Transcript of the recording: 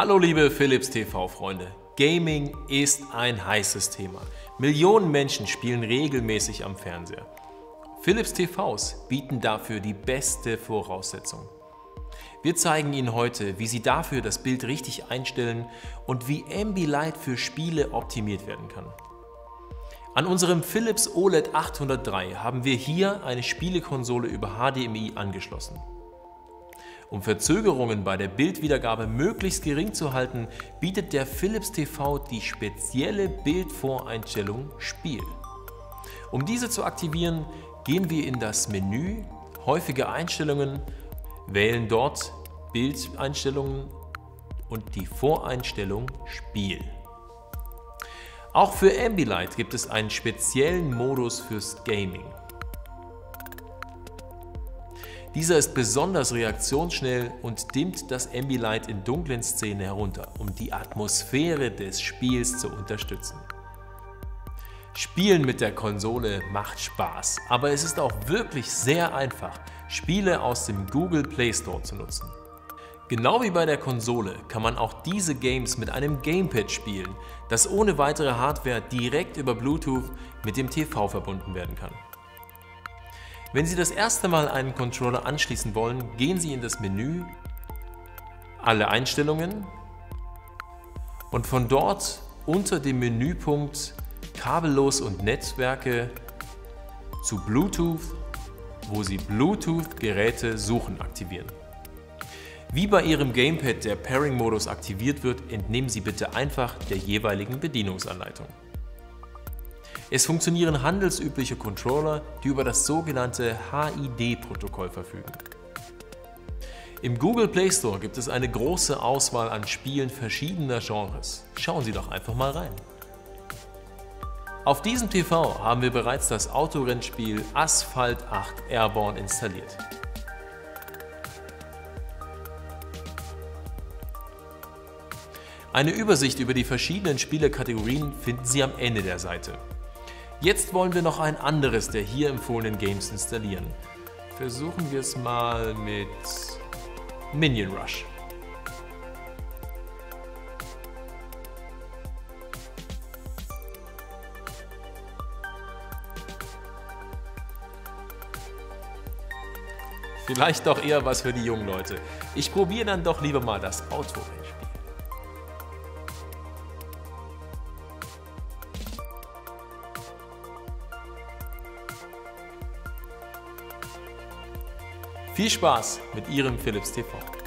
Hallo liebe Philips TV-Freunde, Gaming ist ein heißes Thema. Millionen Menschen spielen regelmäßig am Fernseher. Philips TVs bieten dafür die beste Voraussetzung. Wir zeigen Ihnen heute, wie Sie dafür das Bild richtig einstellen und wie Ambilight für Spiele optimiert werden kann. An unserem Philips OLED 803 haben wir hier eine Spielekonsole über HDMI angeschlossen. Um Verzögerungen bei der Bildwiedergabe möglichst gering zu halten, bietet der Philips TV die spezielle Bildvoreinstellung Spiel. Um diese zu aktivieren, gehen wir in das Menü Häufige Einstellungen, wählen dort Bildeinstellungen und die Voreinstellung Spiel. Auch für Ambilight gibt es einen speziellen Modus fürs Gaming. Dieser ist besonders reaktionsschnell und dimmt das Ambilight in dunklen Szenen herunter, um die Atmosphäre des Spiels zu unterstützen. Spielen mit der Konsole macht Spaß, aber es ist auch wirklich sehr einfach, Spiele aus dem Google Play Store zu nutzen. Genau wie bei der Konsole kann man auch diese Games mit einem Gamepad spielen, das ohne weitere Hardware direkt über Bluetooth mit dem TV verbunden werden kann. Wenn Sie das erste Mal einen Controller anschließen wollen, gehen Sie in das Menü Alle Einstellungen und von dort unter dem Menüpunkt Kabellos und Netzwerke zu Bluetooth, wo Sie Bluetooth-Geräte suchen aktivieren. Wie bei Ihrem Gamepad der Pairing-Modus aktiviert wird, entnehmen Sie bitte einfach der jeweiligen Bedienungsanleitung. Es funktionieren handelsübliche Controller, die über das sogenannte HID-Protokoll verfügen. Im Google Play Store gibt es eine große Auswahl an Spielen verschiedener Genres. Schauen Sie doch einfach mal rein. Auf diesem TV haben wir bereits das Autorennspiel Asphalt 8 Airborne installiert. Eine Übersicht über die verschiedenen Spielekategorien finden Sie am Ende der Seite. Jetzt wollen wir noch ein anderes der hier empfohlenen Games installieren. Versuchen wir es mal mit Minion Rush. Vielleicht doch eher was für die jungen Leute. Ich probiere dann doch lieber mal das Autorennspiel. Viel Spaß mit Ihrem Philips TV.